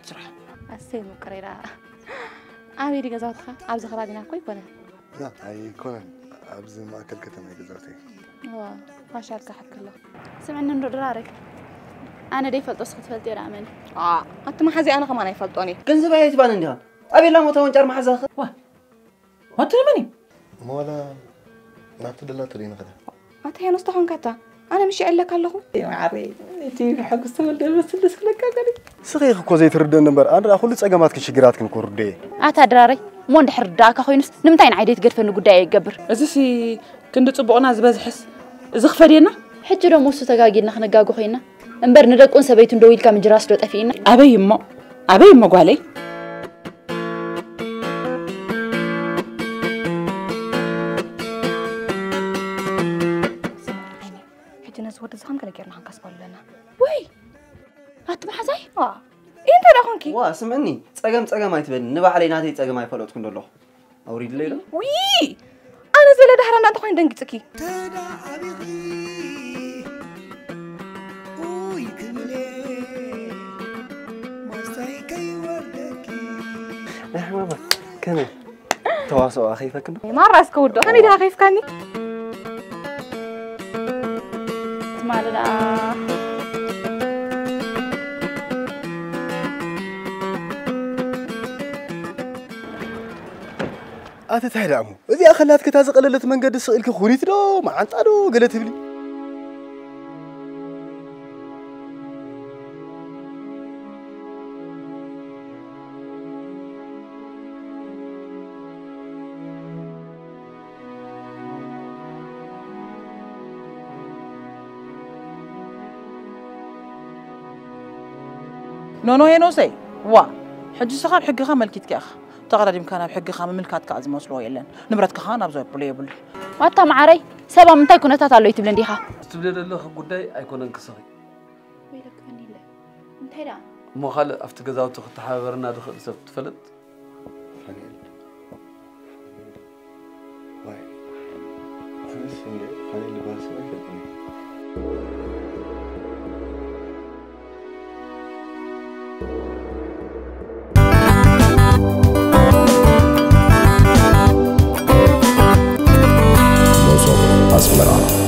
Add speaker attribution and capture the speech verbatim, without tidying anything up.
Speaker 1: تروح
Speaker 2: أسيد مكررة أبي دي جزاتك أبز خرابينا كوي كنا
Speaker 3: لا أي كنا أبز ما أكل كتمي جزاتي
Speaker 2: هو فاشارك حق الله سمعنا إنه درارك أنا دي فلت أسقط فلتي رامن آه أنت ما حزي أنا كمان يفلتوني
Speaker 4: جنزب هاي تبان عندها أبي لا متوان جار محزاخ
Speaker 1: واه ما تلمني
Speaker 3: مولا ما تدلا ترينا كده
Speaker 2: ما تهي نستحون كتا أنا مش أقول لك الله
Speaker 1: يا عري تي حق استمل بس لسك لك كذي
Speaker 3: صغير كوزي ترد النمبر أنا أقول لك أجمعك شجرات كن كوردي
Speaker 2: أتا دراري مون دحر داك أخوينس نمتين عيديت قرف إنه قداي يقبر
Speaker 1: أزسي كنت تصبعنا زباز حس زخ فرينا
Speaker 2: حجرا موسو تجاجينا خنا جاجو خينا امبر ندق أنسى بيتون دويل كام جراس دوت أفينا
Speaker 1: أبي ما أبي ما قالي
Speaker 2: حجنا زود زخم كلا كيرنا هنكسب لنا وي هات ما حزاي آه أنت ده خنكي
Speaker 4: وا سمعني تسأجم تسأجم ما يتبين نبى علينا تي تسأجم ما يفلوت كن الله أوريد ليلة
Speaker 2: وي أنا زل دحرنا أنت خوين دنقتكي
Speaker 4: يا ماما كمل تواصل أخيفك كنو
Speaker 2: ما رأسك ودو خني ده خيف كاني تمارا
Speaker 3: أتتهدى عمو إذا أخلاتك تازق قللت من قد السئلك خونيت دو ما عنت أدو قلت بلي
Speaker 1: نو نو هي نوسي وا حج سخاب حق خام ملكيت كاخ تقرا دي مكان حق خام ملكات كاز مسلو يلن نبرت كخان ابزو بلي بل
Speaker 2: واتا معري سبا منتاي كنت تاتالو يتبلن ديها
Speaker 5: تبلد له غداي ايكونن كسخي
Speaker 2: ويلك كني لا انتي دا
Speaker 5: مو خال افت غزاو تحاورنا دخل سب تفلت
Speaker 3: خليل واي خليل خليل لباس ما
Speaker 6: Asmara.